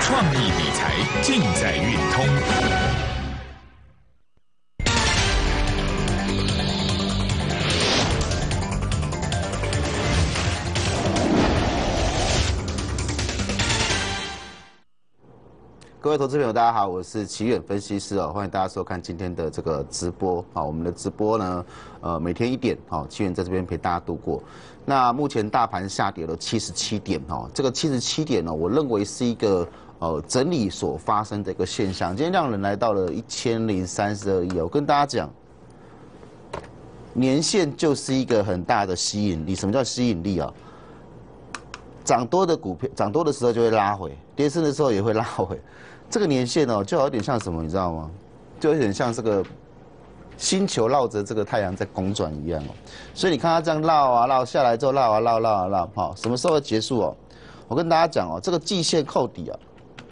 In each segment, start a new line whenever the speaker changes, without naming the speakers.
创意理财尽在运通。
各位投资朋友，大家好，我是奇远分析师哦，欢迎大家收看今天的这个直播。好，我们的直播呢，每天1点，好，奇远在这边陪大家度过。那目前大盘下跌了77点，哦，这个77点呢，我认为是一个整理所发生的一个现象。今天量能来到了1032亿，我跟大家讲，年线就是一个很大的吸引力。什么叫吸引力啊？涨多的股票，涨多的时候就会拉回，跌升的时候也会拉回。这个年线哦，就有点像什么，你知道吗？就有点像这个星球绕着这个太阳在公转一样哦。所以你看它这样绕啊绕下来之后绕啊绕绕啊绕，好，什么时候会结束哦？我跟大家讲哦，这个季线扣底啊，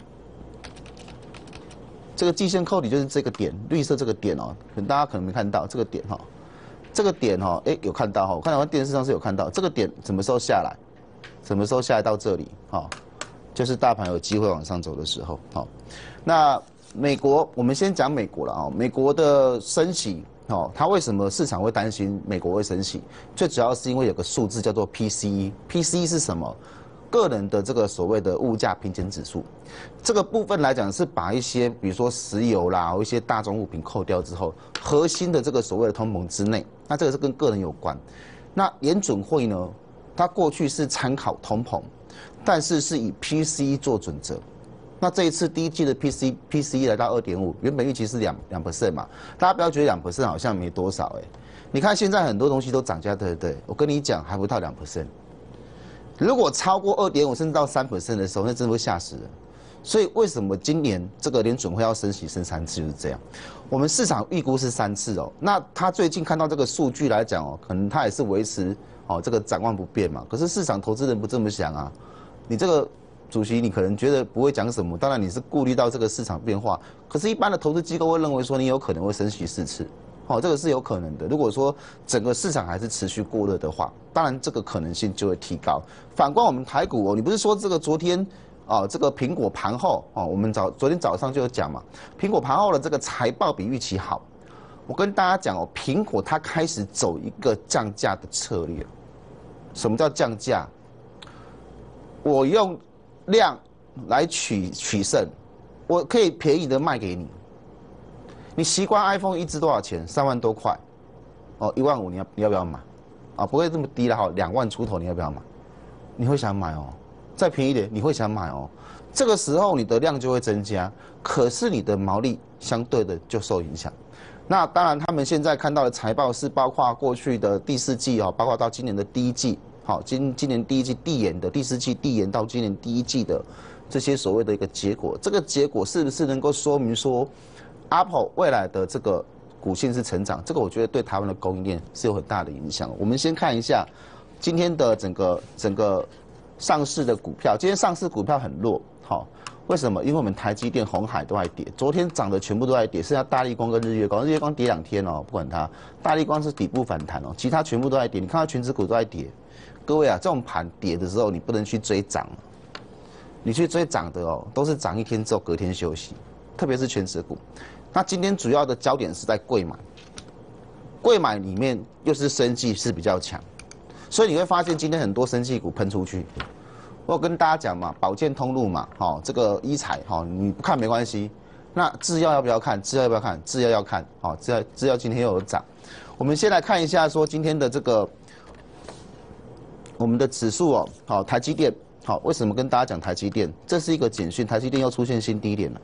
这个季线扣底就是这个点，绿色这个点哦，大家可能没看到这个点哈，这个点哈，哎有看到哈，我看到电视上是有看到这个点什么时候下来？什么时候下来到这里？好，就是大盘有机会往上走的时候。好，那美国，我们先讲美国了啊。美国的升息，哦，它为什么市场会担心美国会升息？最主要是因为有个数字叫做 PCE。PCE 是什么？个人的这个所谓的物价平减指数。这个部分来讲是把一些比如说石油啦，一些大宗物品扣掉之后，核心的这个所谓的通膨之内，那这个是跟个人有关。那联准会呢？它过去是参考通膨，但是是以 PCE 做准则。那这一次第一季的 PCE 来到2.5，原本预期是2% 嘛，大家不要觉得2% 好像没多少你看现在很多东西都涨价，对不对？我跟你讲还不到2%，如果超过2.5甚至到3% 的时候，那真的会吓死人。所以为什么今年这个联准会要升息升3次就是这样？我们市场预估是3次哦。那他最近看到这个数据来讲哦，可能他也是维持。这个展望不变嘛，可是市场投资人不这么想啊。你这个主席，你可能觉得不会讲什么，当然你是顾虑到这个市场变化。可是，一般的投资机构会认为说，你有可能会升息4次，这个是有可能的。如果说整个市场还是持续过热的话，当然这个可能性就会提高。反观我们台股你不是说这个昨天这个苹果盘后我们昨天早上就有讲嘛，苹果盘后的这个财报比预期好。我跟大家讲苹果它开始走一个降价的策略。什么叫降价？我用量来取胜，我可以便宜的卖给你。你习惯 iPhone 一支多少钱？3万多块，15000你要不要买？不会这么低了哈，2万出头你要不要买？你会想买哦，再便宜一点你会想买哦。这个时候你的量就会增加，可是你的毛利相对的就受影响。那当然，他们现在看到的财报是包括过去的第4季包括到今年的第1季，今年第1季递延的，第4季递延到今年第1季的这些所谓的一个结果，这个结果是不是能够说明说 Apple 未来的这个股性是成长？这个我觉得对台湾的供应链是有很大的影响。我们先看一下今天的整个上市的股票，今天上市股票很弱，为什么？因为我们台积电、鸿海都在跌，昨天涨的全部都在跌，剩下大立光跟日月光，日月光跌2天不管它，大立光是底部反弹其他全部都在跌。你看到全指股都在跌，各位啊，这种盘跌的时候，你不能去追涨，你去追涨的都是涨1天之后隔天休息，特别是全指股。那今天主要的焦点是在贵买，贵买里面又是生技是比较强，所以你会发现今天很多生技股喷出去。我有跟大家讲嘛，保健通路嘛，这个医材，你不看没关系。那制药要不要看？制药要不要看？制药要看，制药今天又有涨。我们先来看一下说今天的这个我们的指数台积电，为什么跟大家讲台积电？这是一个简讯，台积电又出现新低点了。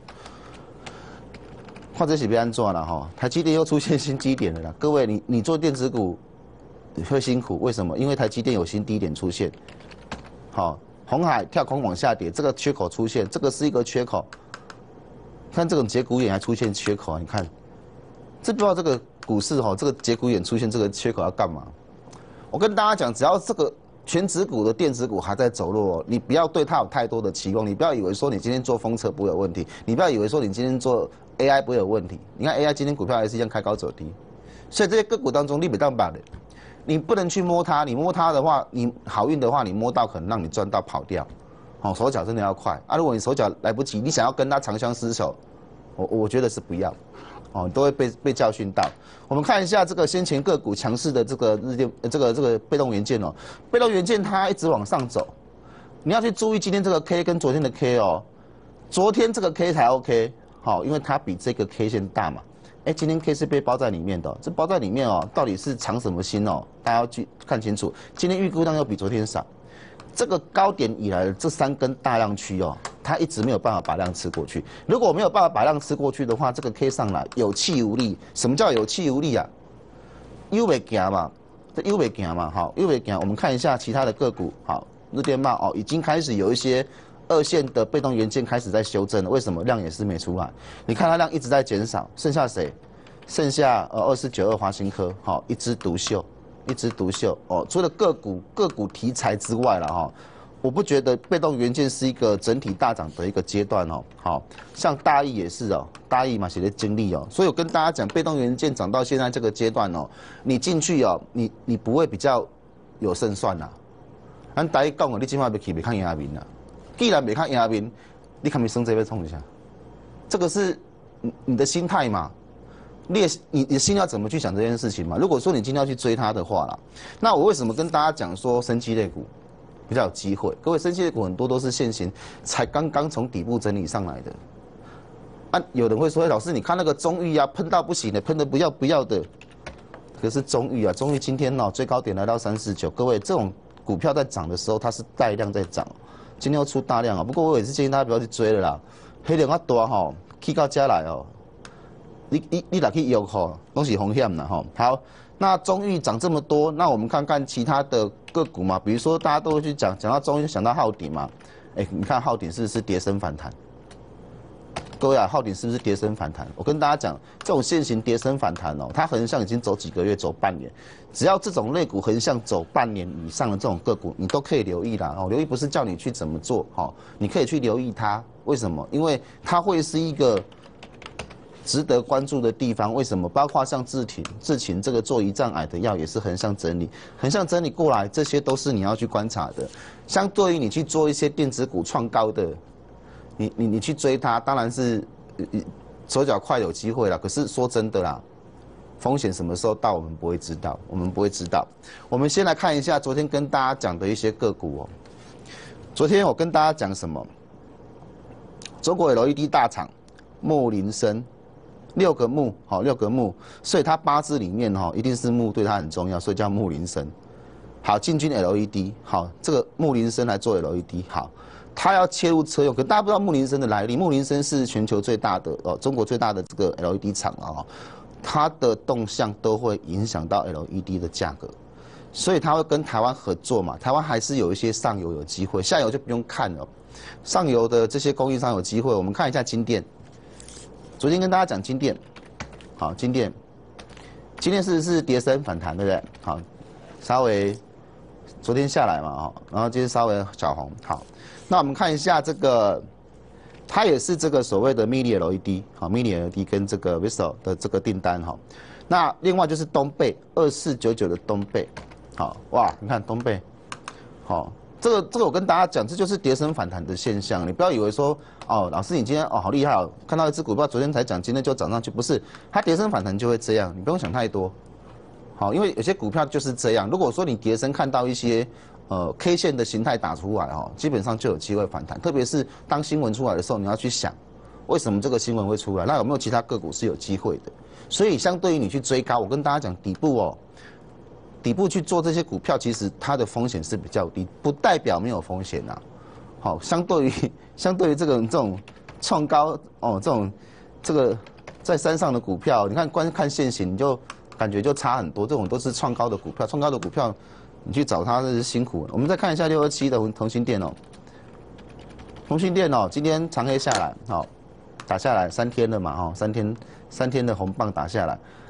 或者是别安做了台积电又出现新低点了啦。各位，你做电子股会辛苦，为什么？因为台积电有新低点出现，鸿海跳空往下跌，这个缺口出现，这个是一个缺口。看这种节骨眼还出现缺口，你看，这不知道这个股市这个节骨眼出现这个缺口要干嘛？我跟大家讲，只要这个全指股的电子股还在走弱你不要对它有太多的期望，你不要以为说你今天做封测不会有问题，你不要以为说你今天做 AI 不会有问题。你看 AI 今天股票还是一样开高走低，所以这些个股当中，你别当把的。你不能去摸它，你摸它的话，你好运的话，你摸到可能让你赚到跑掉， 好，手脚真的要快啊！如果你手脚来不及，你想要跟他长相厮守，我觉得是不要，哦，都会被教训到。我们看一下这个先前个股强势的这个这个被动元件哦，被动元件它一直往上走，你要去注意今天这个 K 跟昨天的 K 哦，昨天这个 K 才 OK， 好，因为它比这个 K 线大嘛。今天 K 是被包在里面的、哦，这包在里面哦，到底是藏什么心哦？大家要去看清楚。今天预估量又比昨天少。这个高点以来的这3根大量区哦，它一直没有办法把量吃过去。如果没有办法把量吃过去的话，这个 K 上来有气无力。什么叫有气无力啊？又没行嘛，这又没行嘛，好，又没行。我们看一下其他的个股，好，日电茂哦，已经开始有一些2线的被动元件开始在修正了。为什么量也是没出来？你看它量一直在减少，剩下谁？剩下2492华新科，好，一枝独秀。一枝独秀哦，除了个股题材之外了哈，我不觉得被动元件是一个整体大涨的一个阶段哦。好像大益也是哦，大益嘛写的经历哦，所以我跟大家讲，被动元件涨到现在这个阶段哦，你进去哦，你不会比较有胜算呐。咱大益讲哦，你起码别去别看赢面啦，既然别看赢面，你看没升这边冲一下，这个是你的心态嘛。你的心要怎么去想这件事情嘛？如果说你今天要去追它的话啦，那我为什么跟大家讲说生技类股比较有机会？各位，生技类股很多都是现行才刚刚从底部整理上来的。啊，有人会说，老师你看那个中裕啊，喷到不行的，喷的不要的。可是中裕啊，中裕今天最高点来到349，各位这种股票在涨的时候，它是带量在涨，今天又出大量啊。不过我也是建议大家不要去追了啦，黑量啊大吼，起到家来哦。你来去用吼，都是风险啦吼。好，那中裕涨这么多，那我们看看其他的个股嘛，比如说大家都会去讲到中裕就想到浩鼎嘛，你看浩鼎是不是跌升反弹？各位啊，浩鼎是不是跌升反弹？我跟大家讲，这种现行跌升反弹哦，它横向已经走几个月，走半年，只要这种类股横向走半年以上的这种个股，你都可以留意啦。哦，留意不是叫你去怎么做，你可以去留意它。为什么？因为它会是一个值得关注的地方，为什么？包括像智勤这个做胰脏癌的药也是横向整理，横向整理过来，这些都是你要去观察的。相对于你去做一些电子股创高的，你去追它，当然是手脚快有机会啦。可是说真的啦，风险什么时候到，我们不会知道，我们先来看一下昨天跟大家讲的一些个股哦。昨天我跟大家讲什么？中国 LED 大厂木林森。6个木，好，6个木，所以它8字里面一定是木对它很重要，所以叫木林森。好，进军 LED， 好，这个木林森来做 LED， 好，它要切入车用，可大家不知道木林森的来历，木林森是全球最大的中国最大的这个 LED 厂啊，它的动向都会影响到 LED 的价格，所以它会跟台湾合作嘛，台湾还是有一些上游有机会，下游就不用看了，上游的这些供应商有机会，我们看一下金电。昨天跟大家讲金电，好，金电是跌升反弹，对不对？好，稍微昨天下来嘛，然后今天稍微小红。好，那我们看一下这个，它也是这个所谓的 Mini LED， 好 ，Mini LED 跟这个 Visual 的这个订单哈。那另外就是东贝2499的东贝，好，哇，你看东贝，好。这个我跟大家讲，这就是跌升反弹的现象。你不要以为说，老师你今天好厉害哦，看到一只股票昨天才涨，今天就涨上去，不是，它跌升反弹就会这样，你不用想太多。好，因为有些股票就是这样。如果说你跌升看到一些K 线的形态打出来基本上就有机会反弹。特别是当新闻出来的时候，你要去想，为什么这个新闻会出来？那有没有其他个股是有机会的？所以相对于你去追高，我跟大家讲底部去做这些股票，其实它的风险是比较低，不代表没有风险呐。好，相对于这种创高这个在山上的股票，你看光看现行你就感觉就差很多。这种都是创高的股票，创高的股票你去找它这是辛苦。我们再看一下627的同心电同心电今天长黑下来，好，打下来3天了嘛，3天的红棒打下来。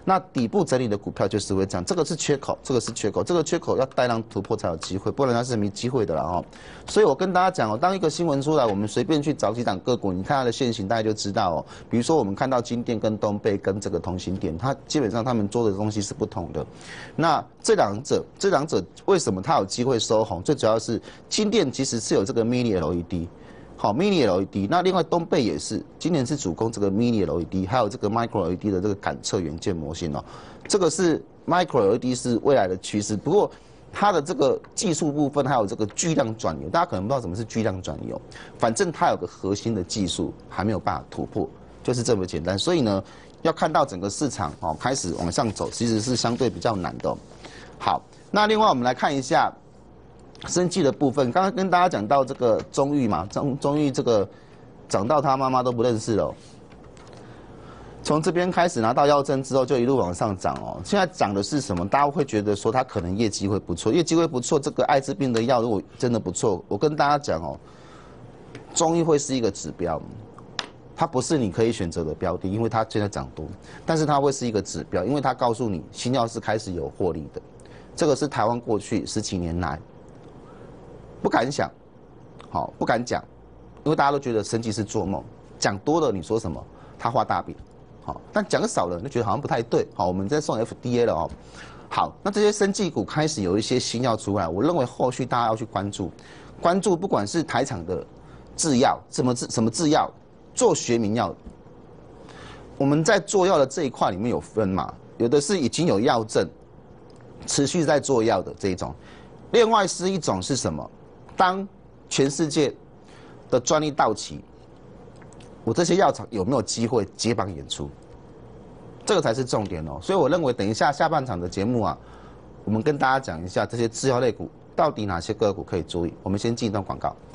那底部整理的股票就是会这样，这个是缺口，这个是缺口，这个缺口要带量突破才有机会，不然它是没机会的了哈。所以我跟大家讲哦，当一个新闻出来，我们随便去找几档个股，你看它的线型，大家就知道哦。比如说我们看到金电跟东贝跟这个同心电，它基本上他们做的东西是不同的。那这两者为什么它有机会收红？最主要是金电其实是有这个 mini LED。好 ，mini LED， 那另外东贝也是，今年是主攻这个 mini LED， 还有这个 micro LED 的这个感测元件模型哦。这个是 micro LED 是未来的趋势，不过它的这个技术部分还有这个巨量转移，大家可能不知道什么是巨量转移哦。反正它有个核心的技术还没有办法突破，就是这么简单。所以呢，要看到整个市场哦开始往上走，其实是相对比较难的哦。好，那另外我们来看一下。生技的部分，刚刚跟大家讲到这个中裕嘛，中裕这个涨到他妈妈都不认识了、哦。从这边开始拿到药证之后，就一路往上涨哦。现在涨的是什么？大家会觉得说它可能业绩会不错，业绩会不错。这个艾滋病的药如果真的不错，我跟大家讲哦，中裕会是一个指标，它不是你可以选择的标的，因为它现在涨多，但是它会是一个指标，因为它告诉你新药是开始有获利的。这个是台湾过去10几年来。不敢想，好，不敢讲，因为大家都觉得生技是做梦，讲多了你说什么，他画大饼，好，但讲少了你就觉得好像不太对，好，我们在送 FDA 了哦，好，那这些生技股开始有一些新药出来，我认为后续大家要去关注，不管是台厂的制药，什么制药，做学名药，我们在做药的这一块里面有分嘛，有的是已经有药证，持续在做药的这一种，另外是一种是什么？当全世界的专利到期，我这些药厂有没有机会接棒演出？这个才是重点哦。所以我认为，等一下下半场的节目啊，我们跟大家讲一下这些制药类股到底哪些个股可以注意。我们先进一段广告。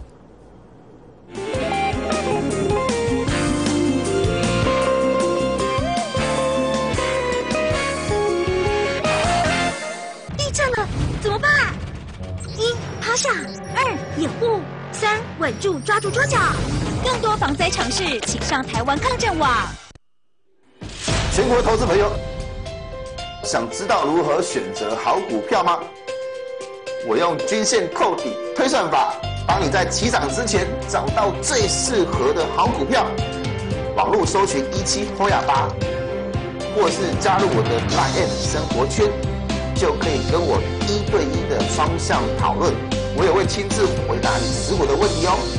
地震了，怎么办？1. 趴下，2. 掩护，3. 稳住，抓住桌角。更多防灾常识，请上台湾抗震网。
全国投资朋友，想知道如何选择好股票吗？我用均线扣底推算法，帮你在起涨之前找到最适合的好股票。网络搜寻17HOYA8，或是加入我的 LINE 生活圈，就可以跟我1对1的双向讨论，我也会亲自回答你持股的问题哦。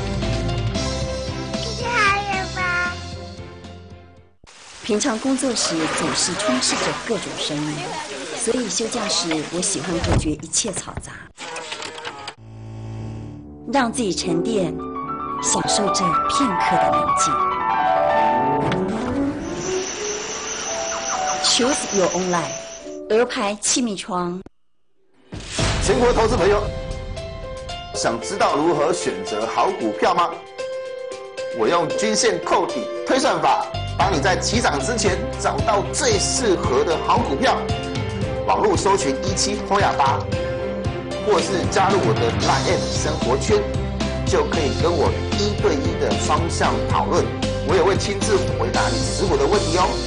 平常工作时总是充斥着各种声音，所以休假时我喜欢隔绝一切嘈杂，让自己沉淀，享受这片刻的宁静。Choose your own life， 鹅牌气密窗。
全国投资朋友，想知道如何选择好股票吗？我用均线扣底推算法，帮你在起涨之前找到最适合的好股票。网络搜寻17HOYA8，或是加入我的 LINE 生活圈，就可以跟我1对1的双向讨论，我也会亲自回答你持股的问题哦。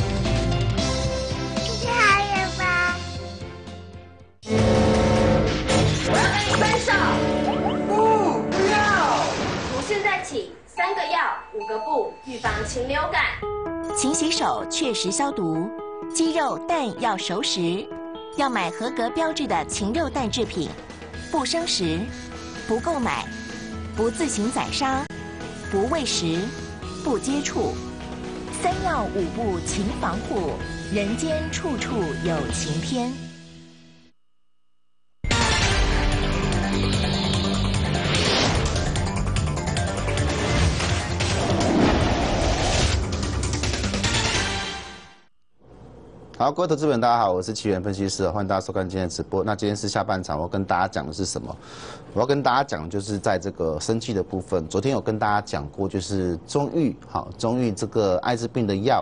我要跟你分手！不要！从现在起，3个药，5个不，预防禽流感。
勤洗手，确实消毒。鸡肉、蛋要熟食，要买合格标志的禽肉蛋制品。不生食，不购买，不自行宰杀，不喂食，不接触。3要5不勤防护，人间处处有晴天。
好，各位投资人，大家好，我是奇源分析师，欢迎大家收看今天的直播。那今天是下半场，我要跟大家讲的是什么？我要跟大家讲的就是在这个生技的部分，昨天有跟大家讲过，就是中裕，好，中裕这个艾滋病的药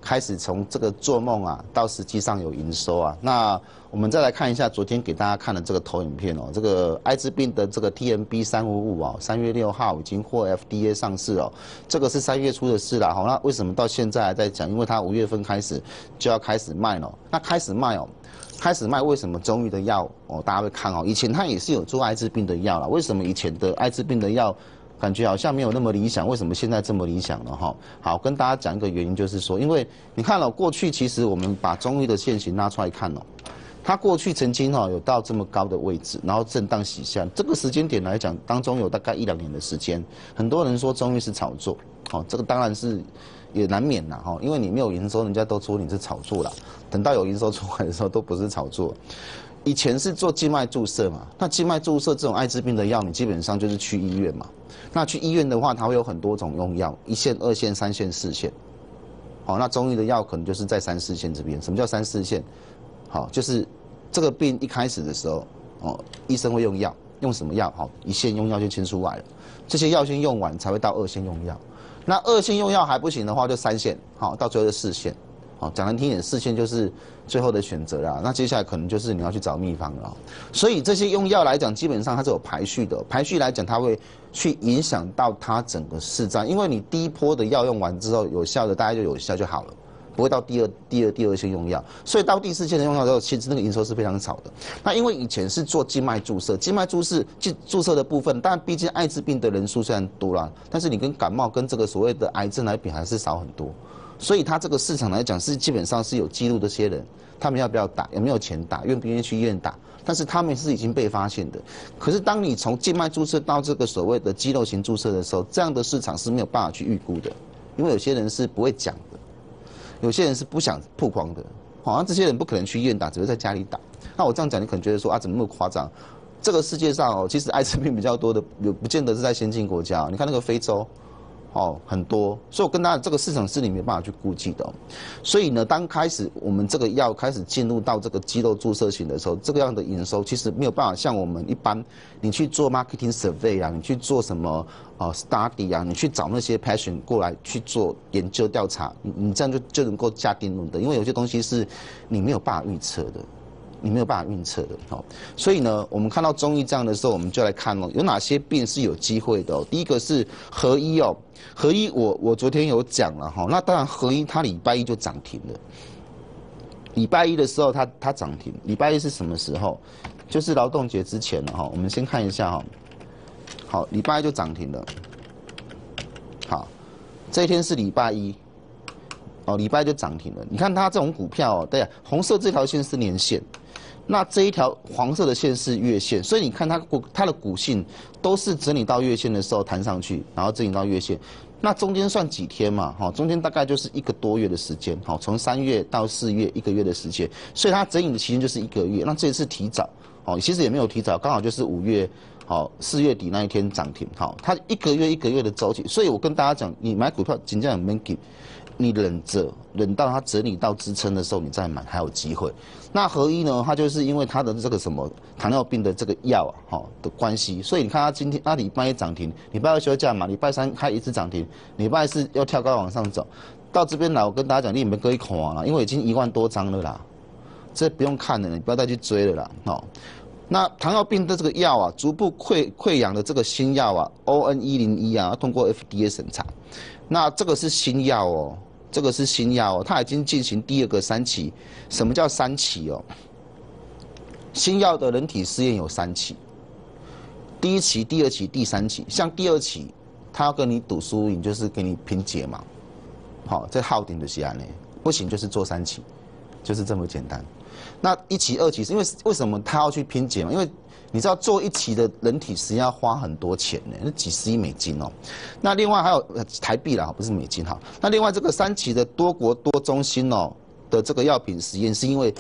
开始从这个做梦啊，到实际上有营收啊。那我们再来看一下昨天给大家看的这个投影片哦，这个艾滋病的这个 TMB355哦，3月6号已经获 FDA 上市哦，这个是3月初的事啦。好，那为什么到现在还在讲？因为它5月份开始就要开始卖了。那开始卖哦。开始卖，为什么中医的药哦？大家会看哦，以前它也是有做艾滋病的药啦，为什么以前的艾滋病的药感觉好像没有那么理想？为什么现在这么理想了哈？好，跟大家讲一个原因，就是说，因为你看了过去，其实我们把中医的现形拉出来看哦，它过去曾经有到这么高的位置，然后震荡洗下，这个时间点来讲，当中有大概1、2年的时间，很多人说中医是炒作，好，这个当然是。也难免啦哈，因为你没有营收，人家都说你是炒作啦。等到有营收出来的时候，都不是炒作。以前是做静脉注射嘛，那静脉注射这种艾滋病的药，你基本上就是去医院嘛。那去医院的话，它会有很多种用药，1线、2线、3线、4线。好，那中医的药可能就是在3、4线这边。什么叫3、4线？好，就是这个病一开始的时候，哦，医生会用药，用什么药？好，1线用药就清出来了，这些药先用完才会到2线用药。那2线用药还不行的话，就3线，好，到最后就4线，好，讲难听点，4线就是最后的选择啦。那接下来可能就是你要去找秘方了。所以这些用药来讲，基本上它是有排序的，排序来讲，它会去影响到它整个市占，因为你第一波的药用完之后有效的，大概就有效就好了。不会到第二线用药，所以到第4线的用药之后，其实那个营收是非常少的。那因为以前是做静脉注射，静脉注射的部分，但毕竟艾滋病的人数虽然多啦，但是你跟感冒跟这个所谓的癌症来比，还是少很多。所以它这个市场来讲是基本上是有记录这些人，他们要不要打，有没有钱打，愿不愿意去医院打，但是他们是已经被发现的。可是当你从静脉注射到这个所谓的肌肉型注射的时候，这样的市场是没有办法去预估的，因为有些人是不会讲的。有些人是不想曝光的，好像这些人不可能去医院打，只会在家里打。那我这样讲，你可能觉得说啊，怎么那么夸张？这个世界上哦，其实艾滋病比较多的，不见得是在先进国家。你看那个非洲，哦，很多。所以我跟大家这个市场是你没办法去估计的哦。所以呢，当开始我们这个药开始进入到这个肌肉注射型的时候，这个样的营收其实没有办法像我们一般，你去做 marketing survey 啊，你去做什么study 啊，你去找那些 patient 过来去做研究调查，你这样就能够下定论的，因为有些东西是你没有办法预测的。你没有办法预测的，好，所以呢，我们看到中医这样的时候，我们就来看哦，有哪些病是有机会的哦。第一个是合一哦，合一我昨天有讲了哈，那当然合一它礼拜一就涨停了，礼拜一的时候它涨停，礼拜一是什么时候？就是劳动节之前了哈。我们先看一下哈，好，礼拜一就涨停了，好，这一天是礼拜一。哦，礼拜就涨停了。你看它这种股票哦，对啊，红色这条线是年线，那这一条黄色的线是月线，所以你看它的股性都是整理到月线的时候弹上去，然后整理到月线。那中间算几天嘛？哈，中间大概就是1个多月的时间，好，从3月到4月1个月的时间，所以它整理的期间就是1个月。那这一次提早，哦，其实也没有提早，刚好就是5月。好，4月底那一天涨停，好，它1个月的周期，所以我跟大家讲，你买股票真正很免急，你忍到它整理到支撑的时候，你再买还有机会。那合一呢，它就是因为它的这个什么糖尿病的这个药的关系，所以你看它今天它礼拜一涨停，礼拜二休假嘛，礼拜三开一次涨停，礼拜四要跳高往上走，到这边来，我跟大家讲，你也没割一口啊，因为已经1万多张了啦，这不用看了，你不要再去追了啦，好。那糖尿病的这个药啊，足部溃疡的这个新药啊 ，ON101啊，通过 FDA 审查。那这个是新药哦，这个是新药哦，它已经进行第2个3期。什么叫3期哦？新药的人体试验有3期，第1期、第2期、第3期。像第2期，它要跟你赌输赢，就是给你拼解嘛。好，这耗顶的是安呢，不行就是做3期，就是这么简单。那1期、2期是因为什么他要去拼解嘛？因为你知道做1期的人体实际要花很多钱呢，那几十亿美金哦。那另外还有台币啦，不是美金哈。那另外这个3期的多国多中心哦的这个药品实验，是因为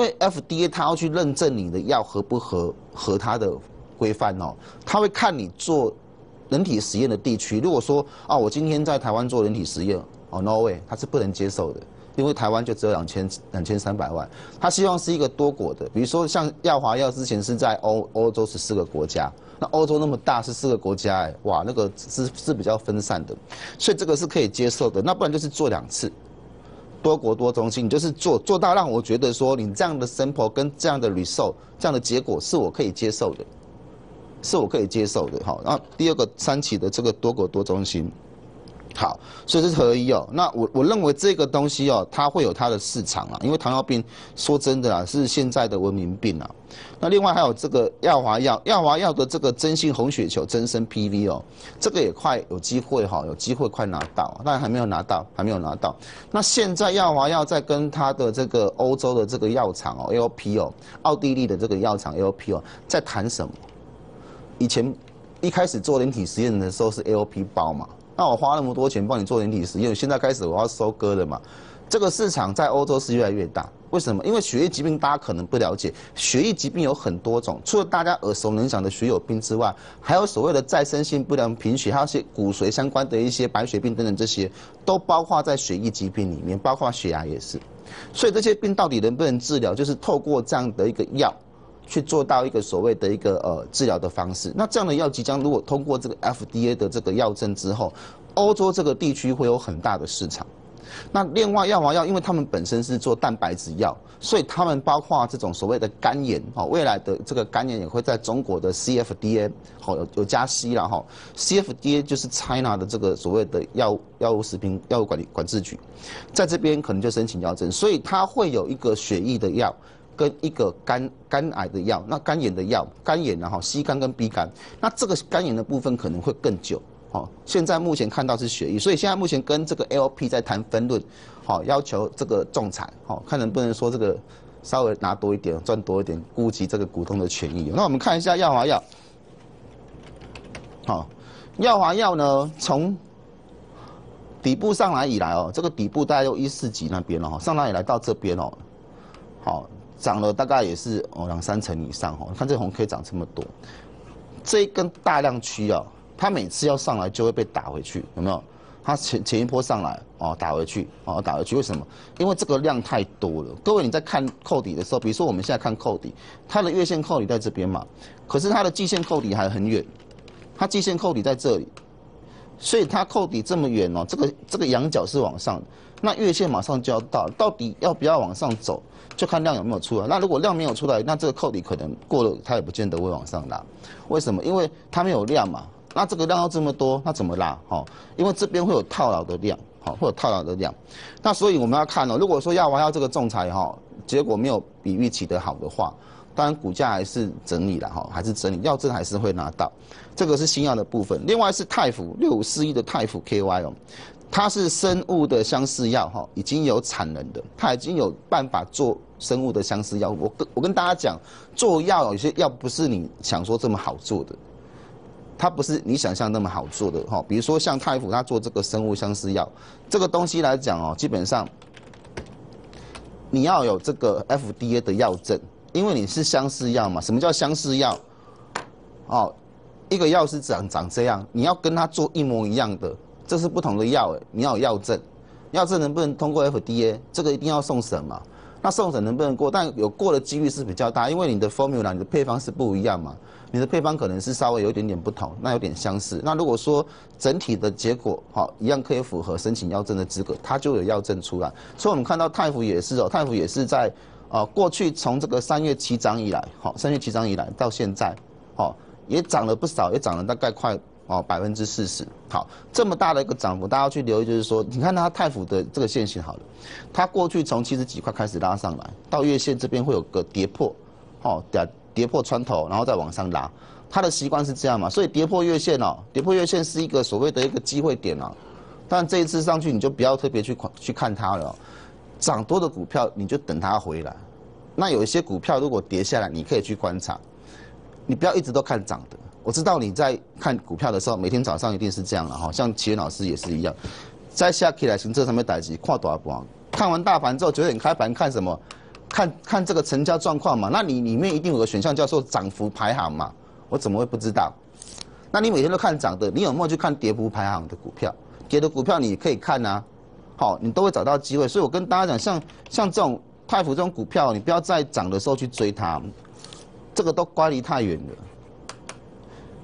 FDA 它要去认证你的药合不合它的规范哦，他会看你做人体实验的地区。如果说啊，我今天在台湾做人体实验哦 ，no way， 他是不能接受的。因为台湾就只有2300万，他希望是一个多国的，比如说像耀华药之前是在欧洲14个国家，那欧洲那么大14个国家，哇，那个是比较分散的，所以这个是可以接受的。那不然就是做2次， 多国多中心，你就是做到让我觉得说你这样的 sample 跟这样的 result 这样的结果是我可以接受的，是我可以接受的。好，然后第二个3期的这个多国多中心。好，所以这是合一哦。那我认为这个东西哦，它会有它的市场啊，因为糖尿病说真的啦，是现在的文明病啊。那另外还有这个药华药的这个真性红血球增生 PV 哦，这个也快有机会哈，有机会快拿到，但还没有拿到，还没有拿到。那现在药华药在跟它的这个欧洲的这个药厂哦 ，LP 哦，奥地利的这个药厂 LP 哦，在谈什么？以前一开始做人体实验的时候是 LP 包嘛。那我花那么多钱帮你做人体实验，现在开始我要收割了嘛？这个市场在欧洲是越来越大，为什么？因为血液疾病大家可能不了解，血液疾病有很多种，除了大家耳熟能详的血友病之外，还有所谓的再生性不良贫血，还有一些骨髓相关的一些白血病等等，这些都包括在血液疾病里面，包括血压也是。所以这些病到底能不能治疗，就是透过这样的一个药。去做到一个所谓的一个治疗的方式，那这样的药即将如果通过这个 FDA 的这个药证之后，欧洲这个地区会有很大的市场。那另外药华药，因为他们本身是做蛋白质药，所以他们包括这种所谓的肝炎，未来的这个肝炎也会在中国的 CFDA 有加 C 啦哈 ，CFDA 就是 China 的这个所谓的药物食品药物管制局，在这边可能就申请药证，所以它会有一个血液的药。跟一个肝癌的药，那肝炎的药，肝炎然后 C 肝跟 B 肝，那这个肝炎的部分可能会更久，现在目前看到是血液，所以现在目前跟这个 LP 在谈分论，要求这个仲裁，看能不能说这个稍微拿多一点，赚多一点，顾及这个股东的权益。那我们看一下药华药，药华药呢从底部上来以来哦，这个底部大概有14级那边了上来以来到这边哦，好。涨了大概也是2、3成以上看这红 K 涨这么多，这一根大量区啊，它每次要上来就会被打回去，有没有？它前一波上来打回去打回去，为什么？因为这个量太多了。各位你在看扣底的时候，比如说我们现在看扣底，它的月线扣底在这边嘛，可是它的季线扣底还很远，它季线扣底在这里，所以它扣底这么远这个仰角是往上的，那月线马上就要到底要不要往上走？就看量有没有出来。那如果量没有出来，那这个扣底可能过了，它也不见得会往上拉。为什么？因为它没有量嘛。那这个量要这么多，那怎么拉？因为这边会有套牢的量，会有套牢的量。那所以我们要看如果说药华药这个仲裁结果没有比预期的好的话，当然股价还是整理了还是整理，药证还是会拿到。这个是新药的部分。另外是泰福6541的泰福 KY 它是生物的相似药已经有产能的，它已经有办法做生物的相似药。我跟大家讲，做药有些药不是你想说这么好做的，它不是你想象那么好做的比如说像泰福，它做这个生物相似药，这个东西来讲基本上你要有这个 FDA 的药证，因为你是相似药嘛。什么叫相似药？一个药是长这样，你要跟它做一模一样的。这是不同的药你要有药证，药证能不能通过 FDA， 这个一定要送审嘛。那送审能不能过？但有过的几率是比较大，因为你的 formula 你的配方是不一样嘛，你的配方可能是稍微有一点点不同，那有点相似。那如果说整体的结果一样可以符合申请药证的资格，它就有药证出来。所以我们看到泰福也是泰福也是在过去从这个3月起涨以来，3月起涨以来到现在也涨了不少，也涨了大概快40%。好，这么大的一个涨幅，大家要去留意，就是说，你看它泰福的这个线型好了，它过去从70几块开始拉上来，到月线这边会有个跌破，跌破穿头，然后再往上拉，它的习惯是这样嘛，所以跌破月线跌破月线是一个所谓的一个机会点但这一次上去你就不要特别去看它了涨多的股票你就等它回来，那有一些股票如果跌下来，你可以去观察，你不要一直都看涨的。我知道你在看股票的时候，每天早上一定是这样了像齐源老师也是一样，在下起来行这上面打击，看大盘，看完大盘之后9点开盘看什么？看这个成交状况嘛。那你里面一定有个选项叫做涨幅排行嘛，我怎么会不知道？那你每天都看涨的，你有没有去看跌幅排行的股票？跌的股票你也可以看你都会找到机会。所以我跟大家讲，像这种泰福这种股票，你不要在涨的时候去追它，这个都乖离太远了。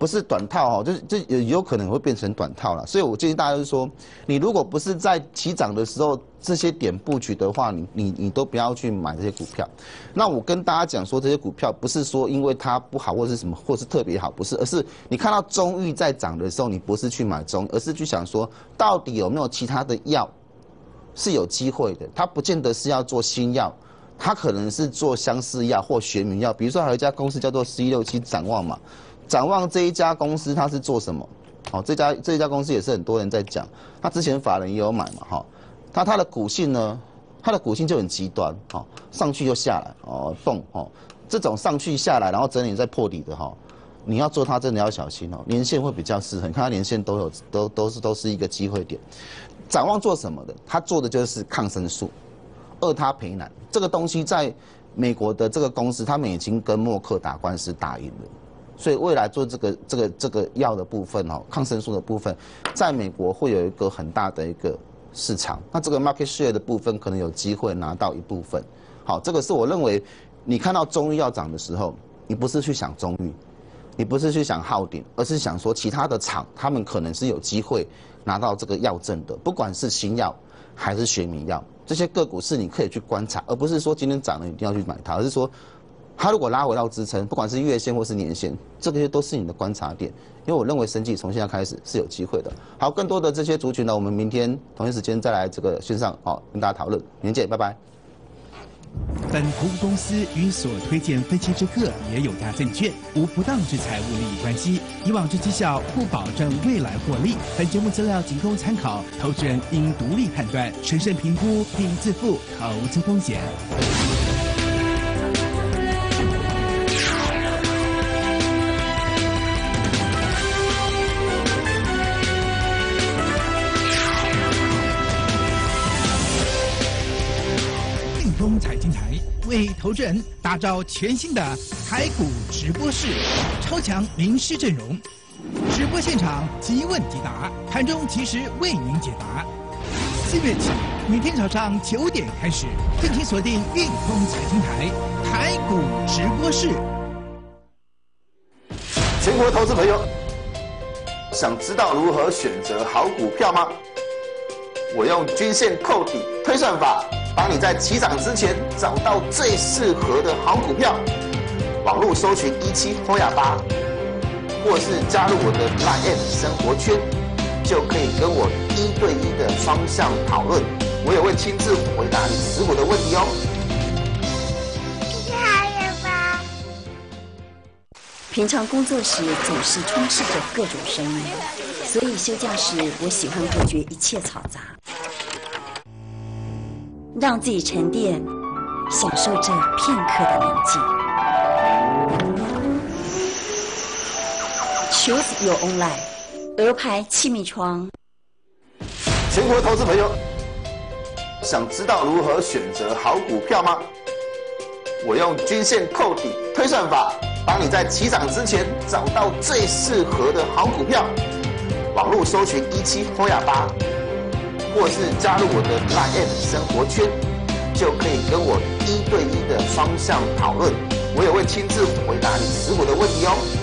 不是短套哦，这有可能会变成短套了。所以我建议大家就是说，你如果不是在起涨的时候这些点布局的话，你都不要去买这些股票。那我跟大家讲说，这些股票不是说因为它不好或是什么，或是特别好，不是，而是你看到中裕在涨的时候，你不是去买中裕，而是去想说，到底有没有其他的药是有机会的？它不见得是要做新药。它可能是做相似药或学名药，比如说还有一家公司叫做C67展望嘛，展望这一家公司它是做什么？哦，这家公司也是很多人在讲，它之前法人也有买嘛，哈，它的股性呢，它的股性就很极端，哦，上去又下来，哦，动，哦，这种上去下来然后整理再破底的哈，你要做它真的要小心哦，年线会比较适合，你看它年线都是一个机会点。展望做什么的？它做的就是抗生素。二他培南这个东西在美国的这个公司，他们已经跟默克打官司打赢了，所以未来做这个药的部分哦，抗生素的部分，在美国会有一个很大的一个市场。那这个 market share 的部分可能有机会拿到一部分。好，这个是我认为你看到中裕要涨的时候，你不是去想中裕，你不是去想浩鼎，而是想说其他的厂他们可能是有机会拿到这个药证的，不管是新药还是学名药。这些个股是你可以去观察，而不是说今天涨了一定要去买它，而是说它如果拉回到支撑，不管是月线或是年线，这些都是你的观察点。因为我认为生技从现在开始是有机会的。好，更多的这些族群呢，我们明天同一时间再来这个线上跟大家讨论。明天见，拜拜。
本服务公司与所推荐分期之客也有价证券无不当之财务利益关系，以往之绩效不保证未来获利。本节目资料仅供参考，投资人应独立判断、审慎评估并自负投资风险。财经台为投资人打造全新的台股直播室，超强名师阵容，直播现场即问即答，盘中及时为您解答。4月起，每天早上9点开始，敬请锁定运通财经台台股直播室。
全国投资朋友，想知道如何选择好股票吗？我用均线扣底推算法，帮你在起涨之前找到最适合的好股票。网络搜寻17 HOYA8，或是加入我的 LINE 生活圈，就可以跟我1对1的双向讨论，我也会亲自回答你持股的问题哦。
平常工作时总是充斥着各种声音，所以休假时我喜欢隔绝一切嘈杂，让自己沉淀，享受这片刻的宁静。Choose your own life， 鹅牌气密窗。
全国投资朋友，想知道如何选择好股票吗？我用均线扣底推算法，帮你在起涨之前找到最适合的好股票。网络搜寻17 HOYA8，或是加入我的 LINE 生活圈，就可以跟我1对1的双向讨论，我也会亲自回答你持股的问题哦。